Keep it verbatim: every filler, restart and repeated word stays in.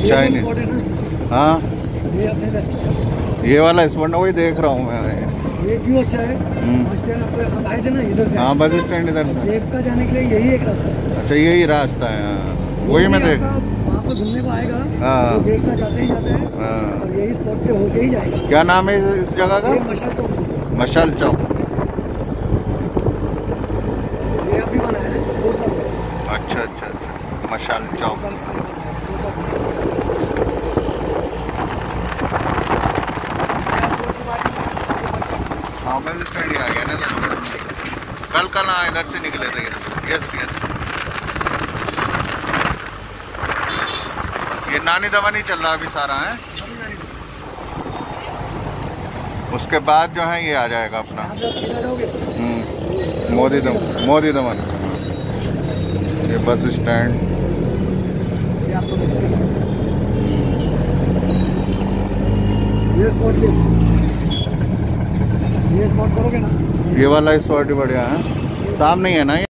Chinese. हाँ ये वाला स्पॉट ना, वही देख रहा हूँ मैं। ये क्यों अच्छा है? आप आए थे ना इधर से? हाँ बस स्टैंड इधर से। देवका जाने के लिए यही एक रास्ता है। अच्छा यही रास्ता है। हाँ वही मैं देख, वहाँ पर घूमने को आएगा। हाँ तो देवका जाते ही जाते हैं। हाँ। और यही स्पॉट से होके ही जाएगा। क्या नाम है इस जगह का? मशाल चौक। मशाल चौक। ये अभी बना है दो साल में। अच्छा अच्छा अच्छा मशाल चौक। हाँ बस स्टैंड आ गया ना। कल कल हाँ इधर से निकले थे। यस यस ये नानी दवा नहीं चल रहा अभी सारा है। उसके बाद जो है ये आ जाएगा अपना मोदी दम मोदी दमन। ये बस स्टैंड। ये स्पॉट ये स्पॉट करोगे ना? ये वाला स्पॉट ही बढ़िया है। सामने ही है ना ये।